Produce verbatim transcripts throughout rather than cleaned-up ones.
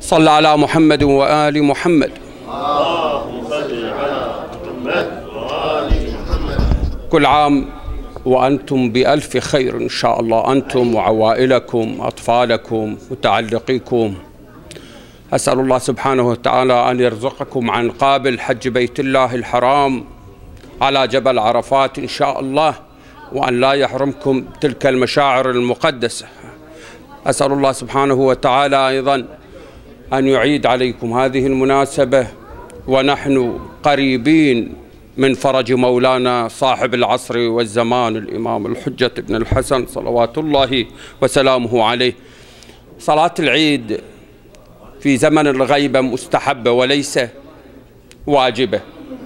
صلى على محمد وآل محمد. اللهم صل على محمد وآل محمد. كل عام وأنتم بألف خير إن شاء الله، أنتم وعوائلكم أطفالكم متعلقيكم. أسأل الله سبحانه وتعالى أن يرزقكم عن قابل حج بيت الله الحرام على جبل عرفات إن شاء الله، وأن لا يحرمكم تلك المشاعر المقدسة. أسأل الله سبحانه وتعالى أيضا أن يعيد عليكم هذه المناسبة ونحن قريبين من فرج مولانا صاحب العصر والزمان الإمام الحجة ابن الحسن صلوات الله وسلامه عليه. صلاة العيد في زمن الغيبة مستحبة وليس واجبة.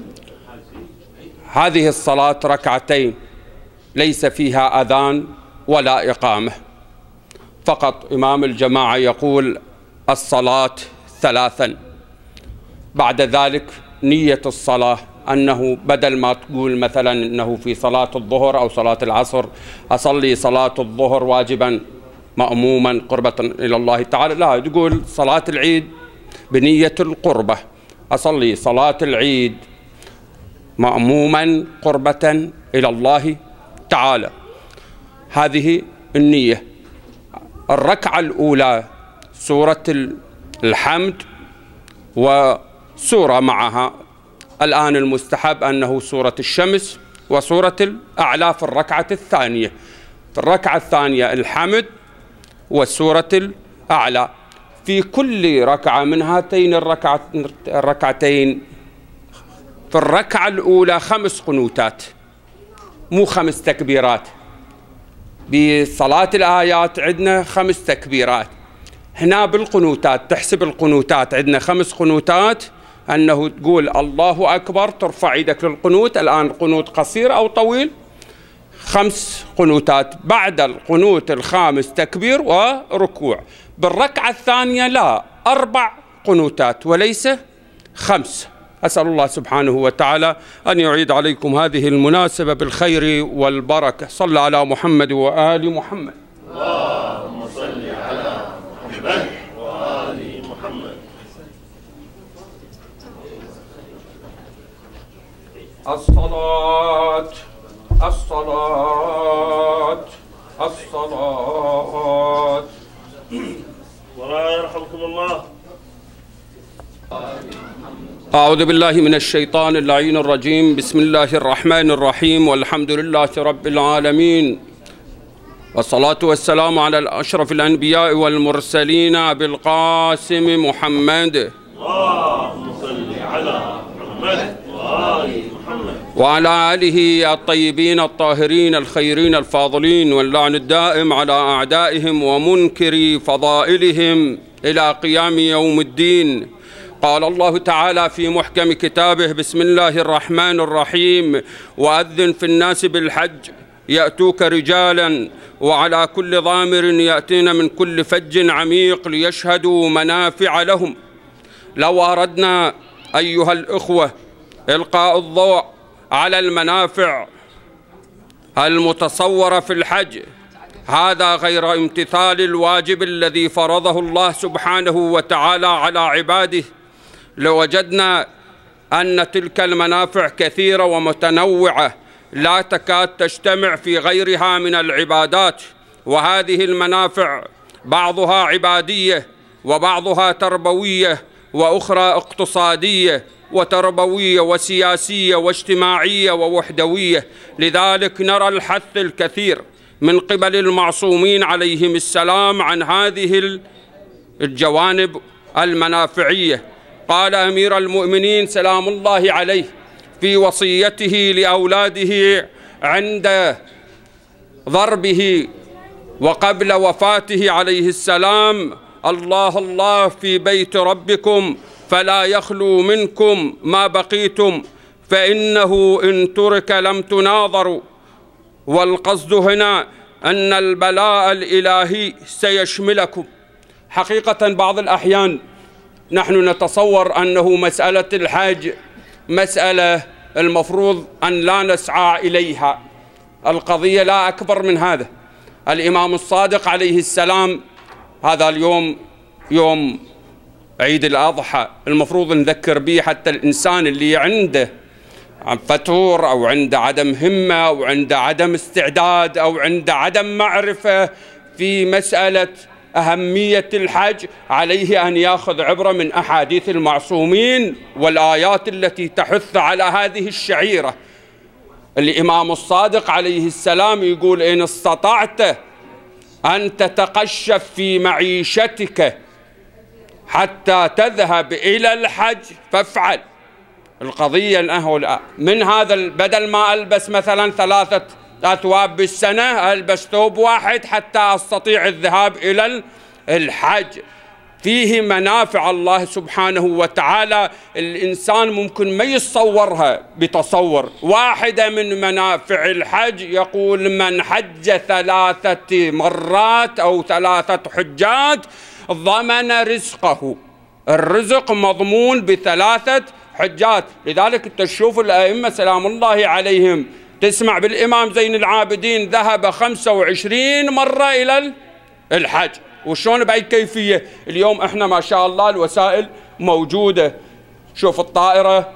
هذه الصلاة ركعتين ليس فيها أذان ولا إقامة، فقط إمام الجماعة يقول الصلاة ثلاثا. بعد ذلك نية الصلاة، أنه بدل ما تقول مثلا أنه في صلاة الظهر أو صلاة العصر أصلي صلاة الظهر واجبا مأموما قربة إلى الله تعالى، لا، تقول صلاة العيد بنية القربة، أصلي صلاة العيد مأموما قربة إلى الله تعالى. هذه النية. الركعة الأولى سورة الحمد وسورة معها. الآن المستحب أنه سورة الشمس وسورة الأعلى في الركعة الثانية. في الركعة الثانية الحمد والسورة الأعلى. في كل ركعة من هاتين الركعتين في الركعة الأولى خمس قنوتات، مو خمس تكبيرات. بصلاة الآيات عندنا خمس تكبيرات، هنا بالقنوتات تحسب القنوتات. عندنا خمس قنوتات، أنه تقول الله أكبر ترفع يدك للقنوت. الآن قنوت قصير أو طويل، خمس قنوتات. بعد القنوت الخامس تكبير وركوع. بالركعة الثانية لا، أربع قنوتات وليس خمس. أسأل الله سبحانه وتعالى أن يعيد عليكم هذه المناسبة بالخير والبركة. صلى على محمد وآل محمد. اللهم صل على محمد وآل محمد. الصلاة الصلاة الصلاة. ولا يرحمكم الله. أعوذ بالله من الشيطان اللعين الرجيم. بسم الله الرحمن الرحيم، والحمد لله رب العالمين، والصلاة والسلام على أشرف الأنبياء والمرسلين أبي القاسم محمد. اللهم صل على محمد وآل محمد وعلى آله الطيبين الطاهرين الخيرين الفاضلين، واللعن الدائم على أعدائهم ومنكري فضائلهم إلى قيام يوم الدين. قال الله تعالى في محكم كتابه: بسم الله الرحمن الرحيم، وأذن في الناس بالحج يأتوك رجالا وعلى كل ضامر يأتين من كل فج عميق ليشهدوا منافع لهم. لو أردنا أيها الإخوة إلقاء الضوء على المنافع المتصورة في الحج، هذا غير امتثال الواجب الذي فرضه الله سبحانه وتعالى على عباده، لوجدنا أن تلك المنافع كثيرة ومتنوعة لا تكاد تجتمع في غيرها من العبادات. وهذه المنافع بعضها عبادية وبعضها تربوية وأخرى اقتصادية وتربوية وسياسية واجتماعية ووحدوية. لذلك نرى الحث الكثير من قبل المعصومين عليهم السلام عن هذه الجوانب المنافعية. قال أمير المؤمنين سلام الله عليه في وصيته لأولاده عند ضربه وقبل وفاته عليه السلام: الله الله في بيت ربكم فلا يخلو منكم ما بقيتم، فإنه إن ترك لم تناظروا. والقصد هنا أن البلاء الإلهي سيشملكم. حقيقة بعض الأحيان نحن نتصور أنه مسألة الحج مسألة المفروض أن لا نسعى إليها. القضية لا أكبر من هذا. الإمام الصادق عليه السلام، هذا اليوم يوم عيد الأضحى المفروض نذكر به حتى الإنسان اللي عنده فتور أو عنده عدم همة أو عنده عدم استعداد أو عنده عدم معرفة في مسألة أهمية الحج، عليه أن يأخذ عبرة من أحاديث المعصومين والآيات التي تحث على هذه الشعيرة. الإمام الصادق عليه السلام يقول: إن استطعت أن تتقشف في معيشتك حتى تذهب إلى الحج فافعل. القضية أنه من هذا بدل ما ألبس مثلا ثلاثة أثواب بالسنة ألبس ثوب واحد حتى أستطيع الذهاب إلى الحج. فيه منافع الله سبحانه وتعالى الإنسان ممكن ما يتصورها بتصور. واحدة من منافع الحج يقول: من حج ثلاثة مرات أو ثلاثة حجات ضمن رزقه. الرزق مضمون بثلاثة حجات. لذلك تشوف الأئمة سلام الله عليهم، تسمع بالإمام زين العابدين ذهب خمسة وعشرين مرة إلى الحج. وشون بأي كيفية؟ اليوم احنا ما شاء الله الوسائل موجودة، شوف الطائرة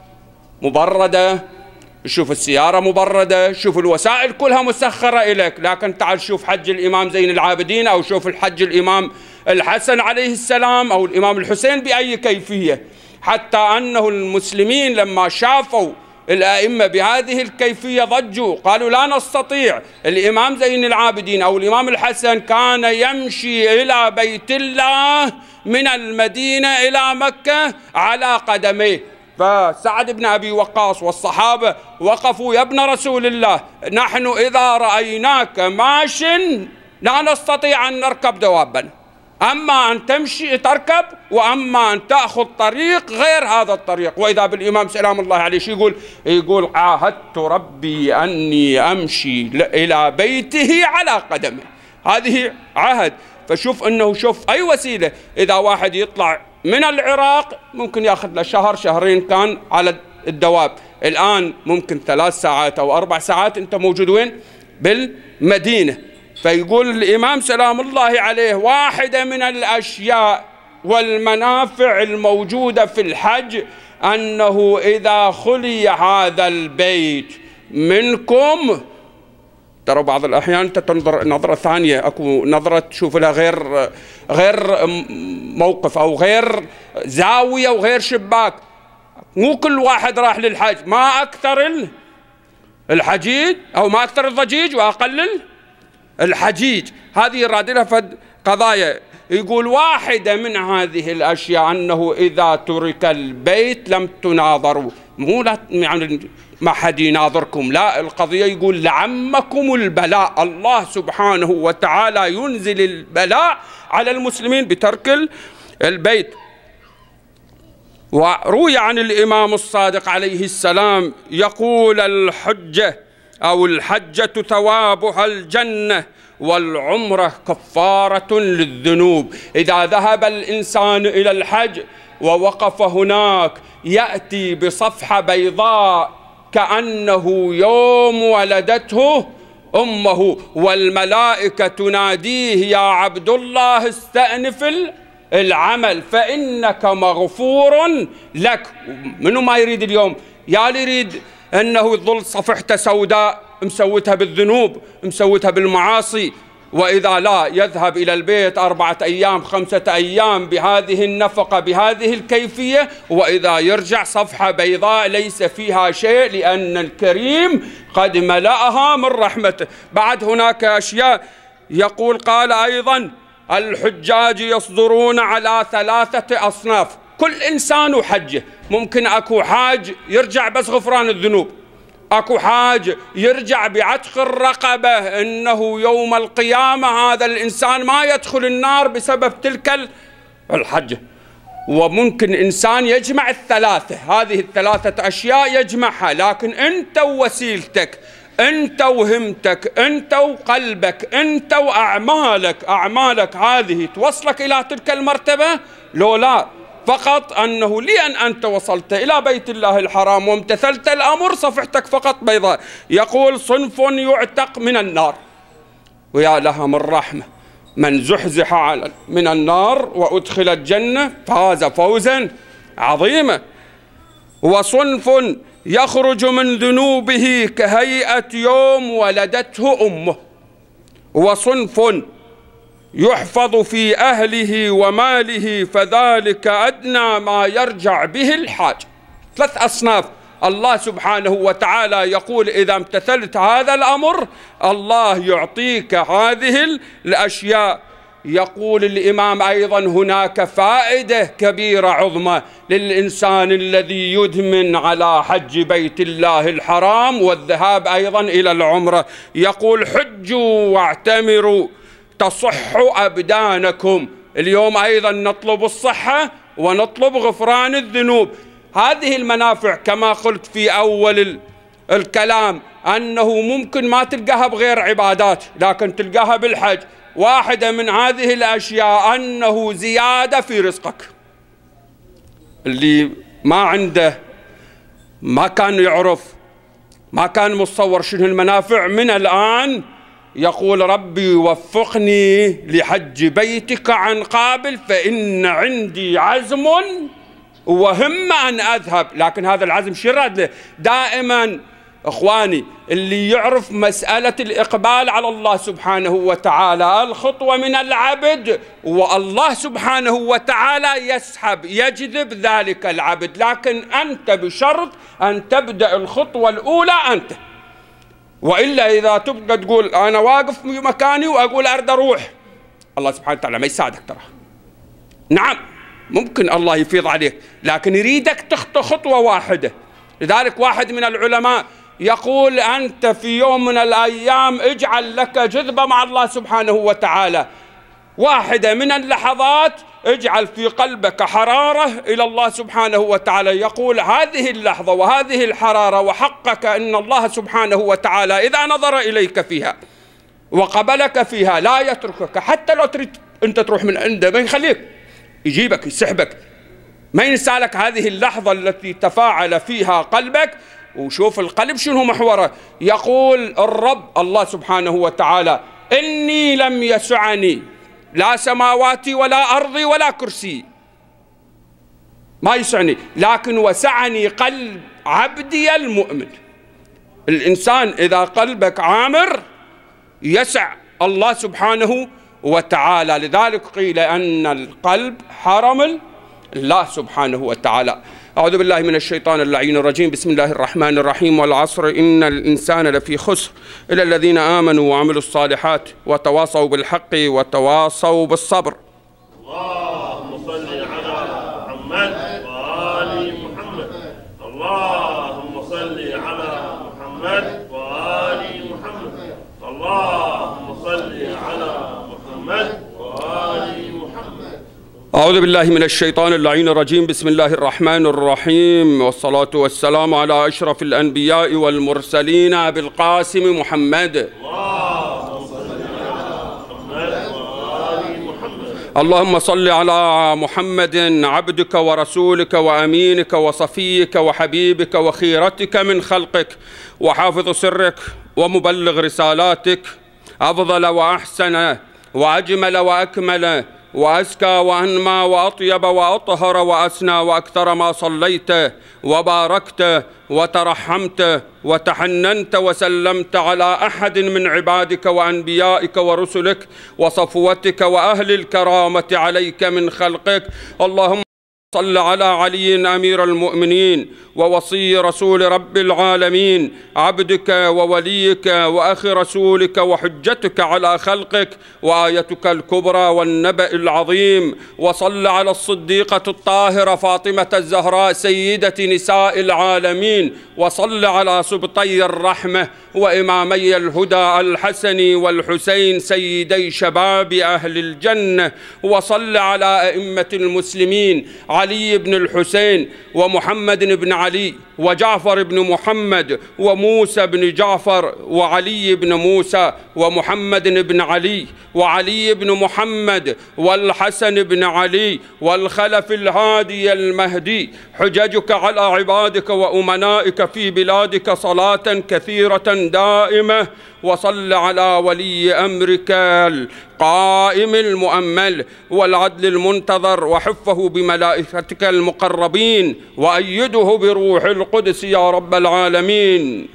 مبردة، شوف السيارة مبردة، شوف الوسائل كلها مسخرة إليك. لكن تعال شوف حج الإمام زين العابدين أو شوف الحج الإمام الحسن عليه السلام أو الإمام الحسين بأي كيفية. حتى أنه المسلمين لما شافوا الأئمة بهذه الكيفية ضجوا، قالوا لا نستطيع. الإمام زين العابدين أو الإمام الحسن كان يمشي إلى بيت الله من المدينة إلى مكة على قدميه. فسعد بن أبي وقاص والصحابة وقفوا: يا ابن رسول الله، نحن إذا رأيناك ماش لا نستطيع أن نركب دوابا، أما أن تمشي تركب وأما أن تأخذ طريق غير هذا الطريق. وإذا بالإمام سلام الله عليه شو يقول؟ يقول: عاهدت ربي أني أمشي إلى بيته على قدمه. هذه عهد. فشوف أنه شوف أي وسيلة. إذا واحد يطلع من العراق ممكن يأخذ له شهر شهرين كان على الدواب، الآن ممكن ثلاث ساعات أو أربع ساعات أنت موجود وين؟ بالمدينة. فيقول الإمام سلام الله عليه: واحدة من الأشياء والمنافع الموجودة في الحج أنه إذا خلي هذا البيت منكم، ترى بعض الأحيان أنت تنظر نظرة ثانية، أكو نظرة تشوف لها غير غير موقف أو غير زاوية وغير شباك. مو كل واحد راح للحج، ما أكثر الحجيج أو ما أكثر الضجيج وأقل الحجيج. هذه رادلها فد قضايا. يقول: واحدة من هذه الأشياء أنه إذا ترك البيت لم تناظروا. مو لا يعني ما حد يناظركم، لا، القضية يقول لعمكم البلاء. الله سبحانه وتعالى ينزل البلاء على المسلمين بترك البيت. وروي عن الإمام الصادق عليه السلام يقول: الحجة أو الحجة ثوابها الجنة والعمرة كفارة للذنوب. إذا ذهب الإنسان إلى الحج ووقف هناك يأتي بصفحة بيضاء كأنه يوم ولدته أمه، والملائكة تناديه: يا عبد الله استأنف العمل فإنك مغفور لك. منو ما يريد اليوم؟ يا اللي يريد أنه يظل صفحته سوداء مسوتها بالذنوب مسوتها بالمعاصي، وإذا لا يذهب إلى البيت أربعة أيام خمسة أيام بهذه النفقة بهذه الكيفية، وإذا يرجع صفحة بيضاء ليس فيها شيء، لأن الكريم قد ملأها من رحمته. بعد هناك أشياء يقول، قال أيضا: الحجاج يصدرون على ثلاثة أصناف، كل إنسان وحجه. ممكن أكو حاج يرجع بس غفران الذنوب، أكو حاج يرجع بعتق الرقبة، إنه يوم القيامة هذا الإنسان ما يدخل النار بسبب تلك الحجة. وممكن إنسان يجمع الثلاثة، هذه الثلاثة أشياء يجمعها، لكن أنت ووسيلتك، أنت وهمتك، أنت وقلبك، أنت وأعمالك، أعمالك هذه توصلك إلى تلك المرتبة لو لا. فقط أنه لأن أنت وصلت إلى بيت الله الحرام وامتثلت الأمر صفحتك فقط بيضاء. يقول: صنف يعتق من النار، ويا لها من رحمة. من زحزح من النار وأدخل الجنة فاز فوزا عظيما. وصنف يخرج من ذنوبه كهيئة يوم ولدته أمه. وصنف يحفظ في أهله وماله فذلك أدنى ما يرجع به الحاج. ثلاث أصناف الله سبحانه وتعالى يقول إذا امتثلت هذا الأمر الله يعطيك هذه الأشياء. يقول الإمام أيضا هناك فائدة كبيرة عظمى للإنسان الذي يدمن على حج بيت الله الحرام والذهاب أيضا إلى العمرة. يقول حجوا واعتمروا تصح أبدانكم. اليوم أيضا نطلب الصحة ونطلب غفران الذنوب. هذه المنافع كما قلت في أول الكلام أنه ممكن ما تلقاها بغير عبادات لكن تلقاها بالحج. واحدة من هذه الأشياء أنه زيادة في رزقك. اللي ما عنده ما كان يعرف ما كان متصور شنو المنافع من الآن يقول ربي وفقني لحج بيتك عن قابل فإن عندي عزم وهم أن أذهب. لكن هذا العزم شرد له دائما إخواني اللي يعرف مسألة الإقبال على الله سبحانه وتعالى الخطوة من العبد والله سبحانه وتعالى يسحب يجذب ذلك العبد. لكن أنت بشرط أن تبدأ الخطوة الأولى أنت. وإلا إذا تبقى تقول أنا واقف في مكاني وأقول أرد أروح الله سبحانه وتعالى ما يساعدك ترى. نعم ممكن الله يفيض عليك لكن يريدك تخطو خطوة واحدة. لذلك واحد من العلماء يقول أنت في يوم من الأيام اجعل لك جذبة مع الله سبحانه وتعالى. واحدة من اللحظات اجعل في قلبك حرارة إلى الله سبحانه وتعالى. يقول هذه اللحظة وهذه الحرارة وحقك أن الله سبحانه وتعالى إذا نظر إليك فيها وقبلك فيها لا يتركك حتى لو تريد أنت تروح من عنده ما يخليك يجيبك يسحبك ما ينسى لك هذه اللحظة التي تفاعل فيها قلبك. وشوف القلب شنو محوره. يقول الرب الله سبحانه وتعالى إني لم يسعني لا سماواتي ولا أرضي ولا كرسي ما يسعني لكن وسعني قلب عبدي المؤمن. الإنسان إذا قلبك عامر يسع الله سبحانه وتعالى. لذلك قيل أن القلب حرم الله سبحانه وتعالى. أعوذ بالله من الشيطان اللعين الرجيم. بسم الله الرحمن الرحيم. والعصر إن الإنسان لفي خسر إلا الذين آمنوا وعملوا الصالحات وتواصوا بالحق وتواصوا بالصبر. اللهم صل على محمد وآل محمد. اللهم صل على محمد وآل محمد. اللهم صل على محمد وآل محمد. أعوذ بالله من الشيطان اللعين الرجيم. بسم الله الرحمن الرحيم. والصلاة والسلام على أشرف الأنبياء والمرسلين أبي القاسم محمد. اللهم صل على محمد وآل محمد. اللهم صل على محمد عبدك ورسولك وأمينك وصفيك وحبيبك وخيرتك من خلقك وحافظ سرك ومبلغ رسالاتك أفضل وأحسن وأجمل وأكمل وأزكى وأنمى وأطيب وأطهر وأسنى وأكثر ما صليت وباركت وترحمت وتحننت وسلمت على أحد من عبادك وأنبيائك ورسلك وصفوتك وأهل الكرامة عليك من خلقك. اللهم صل على علي أمير المؤمنين ووصي رسول رب العالمين عبدك ووليك وأخي رسولك وحجتك على خلقك وآيتك الكبرى والنبأ العظيم. وصل على الصديقة الطاهرة فاطمة الزهراء سيدة نساء العالمين. وصل على سبطي الرحمة وإمامي الهدى الحسن والحسين سيدي شباب أهل الجنة. وصل على أئمة المسلمين علي بن الحسين ومحمد بن علي وجعفر بن محمد وموسى بن جعفر وعلي بن موسى ومحمد بن علي وعلي بن محمد والحسن بن علي والخلف الهادي المهدي. حججك على عبادك وأمنائك في بلادك صلاة كثيرة دائمة وصل على ولي أمرك القائم المؤمل والعدل المنتظر، وحفه بملائكتك المقربين، وأيده بروح القدس يا رب العالمين.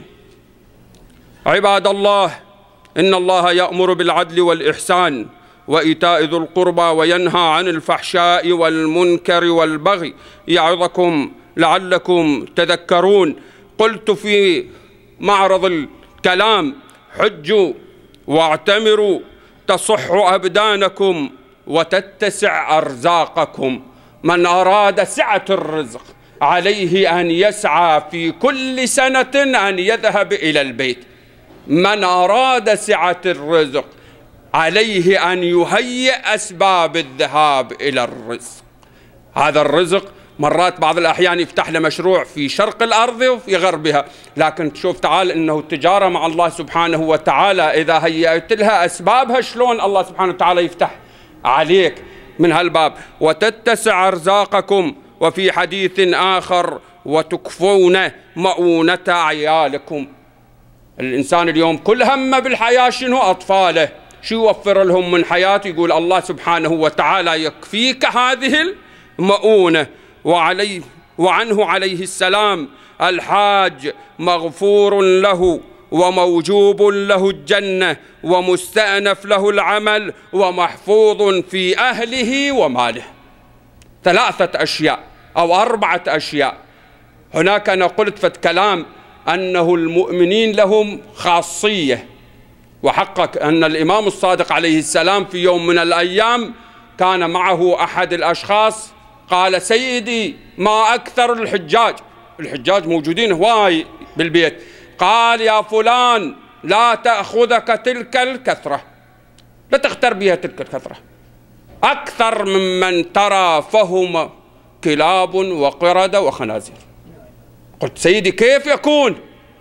عباد الله، إن الله يأمر بالعدل والإحسان وإيتاء ذي القربى وينهى عن الفحشاء والمنكر والبغي يعظكم لعلكم تذكرون. قلت في معرض الكلام: حجوا واعتمروا تصح أبدانكم وتتسع أرزاقكم. من أراد سعة الرزق عليه أن يسعى في كل سنة أن يذهب إلى البيت. من أراد سعة الرزق عليه أن يهيئ أسباب الذهاب إلى الرزق. هذا الرزق مرات بعض الأحيان يفتح له مشروع في شرق الأرض وفي غربها، لكن تشوف تعال إنه التجارة مع الله سبحانه وتعالى إذا هيئت لها أسبابها شلون الله سبحانه وتعالى يفتح عليك من هالباب. وتتسع أرزاقكم، وفي حديث آخر: وتكفون مؤونة عيالكم. الإنسان اليوم كل همه بالحياة شنو؟ أطفاله. شو يوفر لهم من حياته؟ يقول الله سبحانه وتعالى: يكفيك هذه المؤونة. وعليه وعنه عليه السلام: الحاج مغفور له وموجوب له الجنة ومستأنف له العمل ومحفوظ في أهله وماله. ثلاثة أشياء أو أربعة أشياء. هناك أنا قلت في الكلام أنه المؤمنين لهم خاصية، وحقق أن الإمام الصادق عليه السلام في يوم من الأيام كان معه أحد الأشخاص، قال: سيدي ما أكثر الحجاج، الحجاج موجودين هواي بالبيت. قال: يا فلان لا تأخذك تلك الكثرة، لا تغتر بها تلك الكثرة، أكثر ممن ترى فهم كلاب وقردة وخنازير. قلت: سيدي كيف يكون؟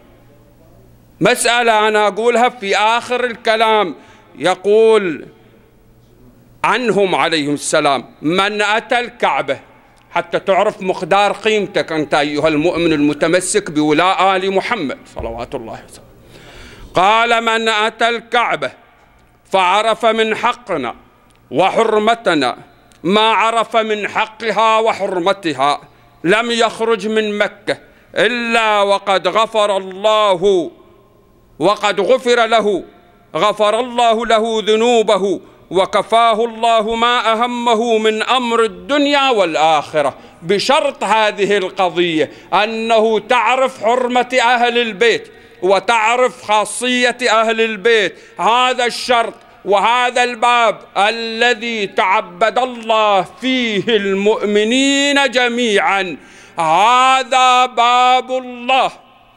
مسألة أنا أقولها في آخر الكلام. يقول عنهم عليهم السلام: من أتى الكعبة، حتى تعرف مقدار قيمتك أنت أيها المؤمن المتمسك بولاء آل محمد صلوات الله وسلم. قال: من أتى الكعبة فعرف من حقنا وحرمتنا ما عرف من حقها وحرمتها لم يخرج من مكة إلا وقد غفر الله وقد غفر له غفر الله له ذنوبه وكفاه الله ما أهمه من أمر الدنيا والآخرة، بشرط هذه القضية أنه تعرف حرمة أهل البيت وتعرف خاصية أهل البيت. هذا الشرط وهذا الباب الذي تعبد الله فيه المؤمنين جميعا، هذا باب الله.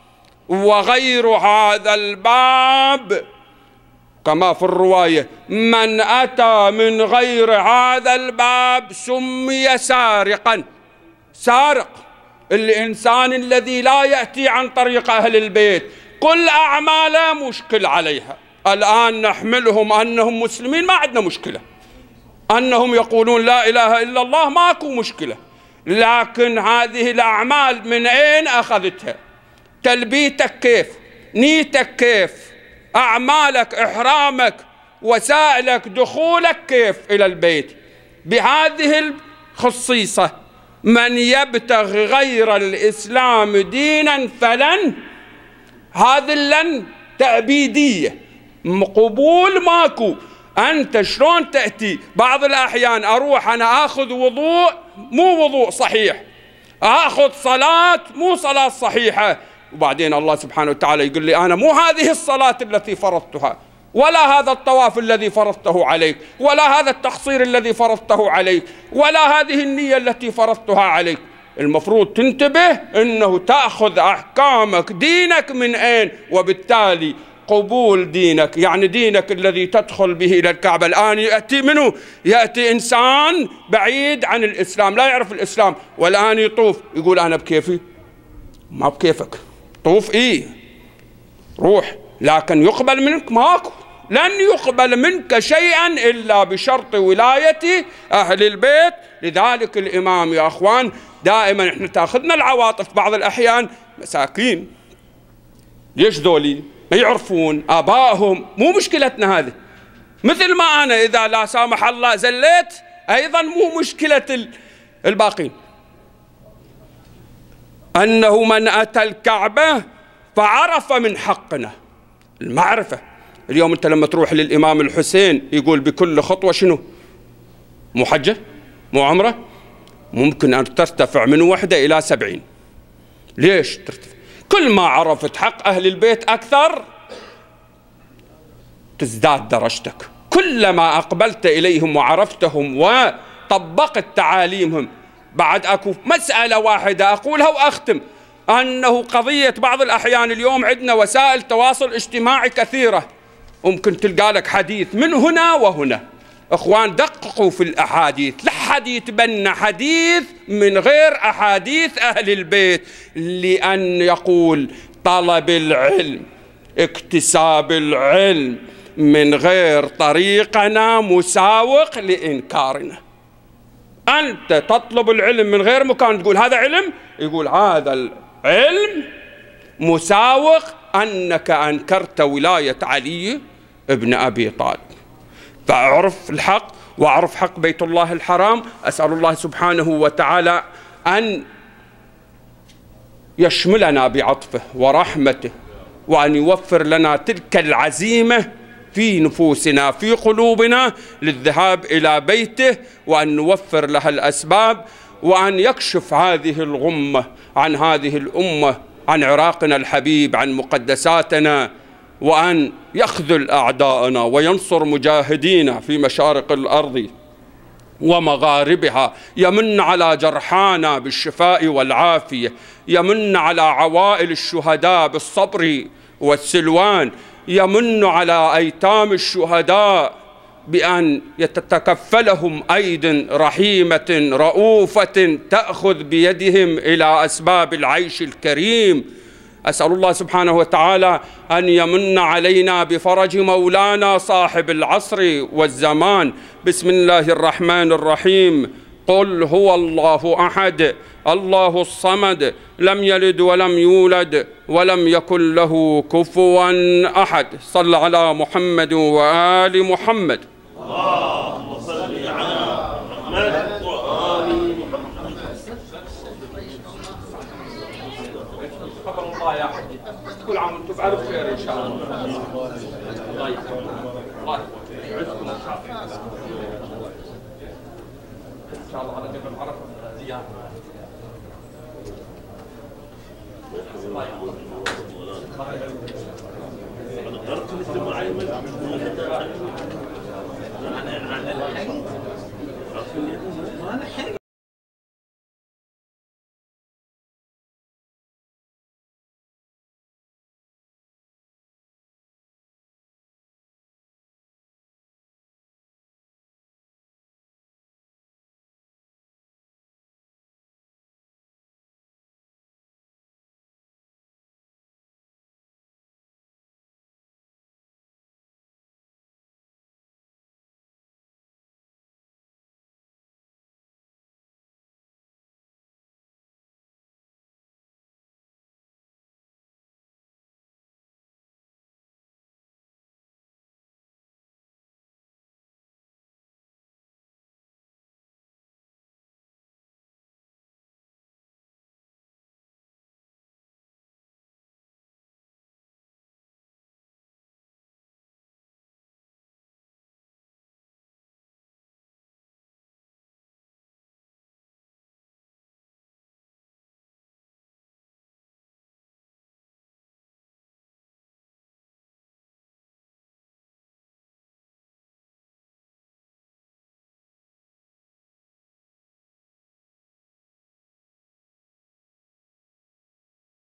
وغير هذا الباب كما في الرواية: من أتى من غير هذا الباب سمي سارقا. سارق الإنسان الذي لا يأتي عن طريق أهل البيت، كل أعماله مشكل عليها. الآن نحملهم أنهم مسلمين، ما عندنا مشكلة. أنهم يقولون لا إله إلا الله، ماكو مشكلة. لكن هذه الأعمال من أين أخذتها؟ تلبيتك كيف؟ نيتك كيف؟ أعمالك، إحرامك، وسائلك، دخولك كيف إلى البيت؟ بهذه الخصيصة: من يبتغ غير الإسلام دينا فلن، هذه لن تأبيدية، قبول ماكو. أنت شلون تأتي؟ بعض الأحيان أروح أنا أخذ وضوء مو وضوء صحيح، أخذ صلاة مو صلاة صحيحة، وبعدين الله سبحانه وتعالى يقول لي أنا مو هذه الصلاة التي فرضتها، ولا هذا الطواف الذي فرضته عليك، ولا هذا التقصير الذي فرضته عليك، ولا هذه النية التي فرضتها عليك. المفروض تنتبه أنه تأخذ أحكامك دينك من أين، وبالتالي قبول دينك، يعني دينك الذي تدخل به إلى الكعبة. الآن يأتي منه؟ يأتي إنسان بعيد عن الإسلام، لا يعرف الإسلام، والآن يطوف، يقول أنا بكيفي. ما بكيفك، طوف إيه، روح، لكن يقبل منك ماكو، لن يقبل منك شيئا إلا بشرط ولاية أهل البيت. لذلك الإمام يا أخوان دائما إحنا تأخذنا العواطف بعض الأحيان. مساكين، ليش ذولي ما يعرفون آبائهم، مو مشكلتنا هذه. مثل ما أنا إذا لا سامح الله زليت أيضا مو مشكلة الباقين. أنه من أتى الكعبة فعرف من حقنا المعرفة. اليوم أنت لما تروح للإمام الحسين يقول بكل خطوة شنو؟ مو حجة؟ مو عمرة؟ ممكن أن ترتفع من وحدة إلى سبعين. ليش ترتفع؟ كل ما عرفت حق أهل البيت أكثر تزداد درجتك. كلما أقبلت إليهم وعرفتهم وطبقت تعاليمهم. بعد أكو مسألة واحدة أقولها وأختم، أنه قضية بعض الأحيان اليوم عندنا وسائل تواصل اجتماعي كثيرة، ممكن تلقى لك حديث من هنا وهنا. اخوان دققوا في الاحاديث، لا حد يتبنى حديث من غير احاديث اهل البيت، لان يقول طلب العلم اكتساب العلم من غير طريقنا مساوق لانكارنا. انت تطلب العلم من غير مكان تقول هذا علم، يقول هذا العلم مساوق انك انكرت ولاية علي ابن ابي طالب. فأعرف الحق وأعرف حق بيت الله الحرام. أسأل الله سبحانه وتعالى أن يشملنا بعطفه ورحمته، وأن يوفر لنا تلك العزيمة في نفوسنا في قلوبنا للذهاب إلى بيته، وأن نوفر لها الأسباب، وأن يكشف هذه الغمة عن هذه الأمة، عن عراقنا الحبيب، عن مقدساتنا، وأن يخذل أعداءنا وينصر مجاهدينا في مشارق الأرض ومغاربها، يمن على جرحانا بالشفاء والعافية، يمن على عوائل الشهداء بالصبر والسلوان، يمن على أيتام الشهداء بأن يتكفلهم أيد رحيمة رؤوفة تأخذ بيدهم إلى أسباب العيش الكريم. أسأل الله سبحانه وتعالى أن يمن علينا بفرج مولانا صاحب العصر والزمان. بسم الله الرحمن الرحيم. قل هو الله أحد الله الصمد لم يلد ولم يولد ولم يكن له كفوا أحد. صل على محمد وآل محمد. اللهم صل على محمد وآل محمد. قبل الله يا حجي، كل عام وانتم بألف خير إن شاء الله. الله يكرمكم، الله يعزكم إن شاء الله. إن شاء الله على جبل عرفة زيارة. الله يحفظك.